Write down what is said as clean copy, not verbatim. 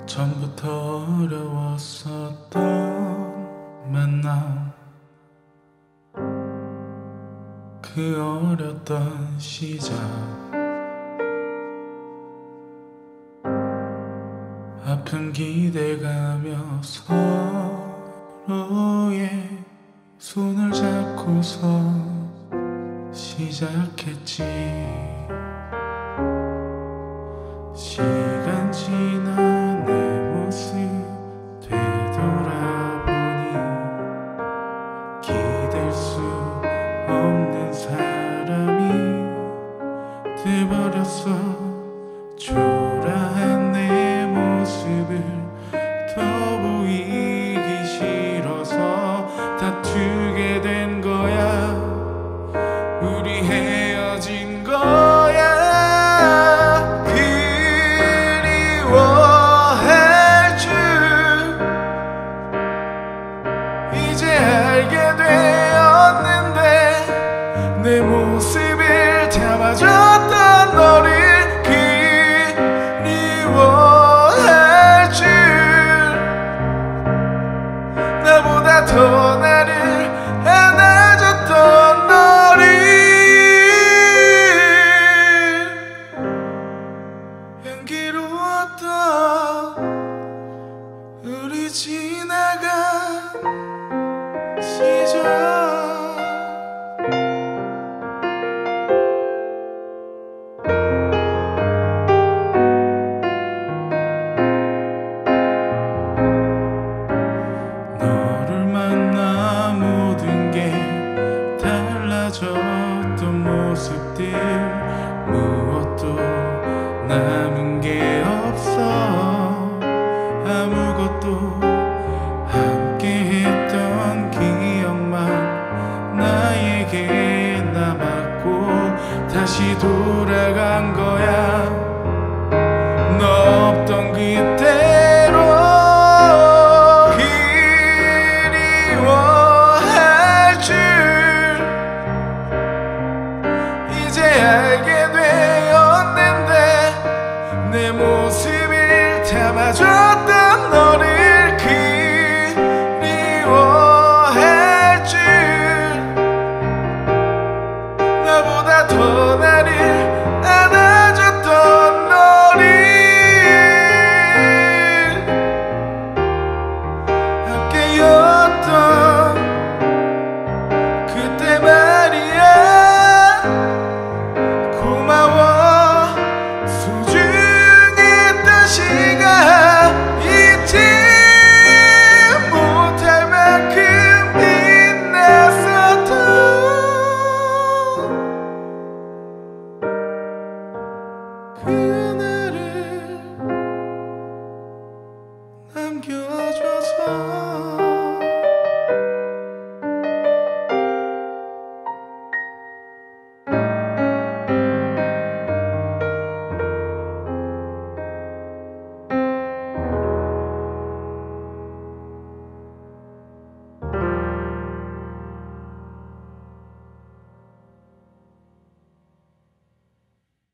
전부터 어려웠었던 만남, 그 어렸던 시작, 아픈 기대가며 서로의 손을 잡고서 시작했지. 시간 지나 내 모습 되돌아보니 기댈 수 없는 사람이 돼버렸어. 초라한 내 모습을 더 보이기 싫어서 다투게 된 거야. 우리 헤어진 거야. 그리워할 줄 이제 알게 되었는데, 내 모습을 담아줬던 너를 그리워할 줄, 나보다 더 나를 안아줬던 너를 향기로웠던 우리 지나간 시절. 너를 만나 모든 게 달라졌던 모습들, 무엇도 남은 게 없어. 아무것도 함께했던 기억만 나에게 남았고, 다시 돌아간 거야. 너 없던 그때로. 그리워할 줄 이제 알게 되었는데, 내 모습을 담아줬던 너를 그리워할 줄, 나보다 더 나를 안아줬던 너를 함께였던 그때 말이야. 고마워. 소중했던 시간 잊지 못할 만큼 빛났었던 그날.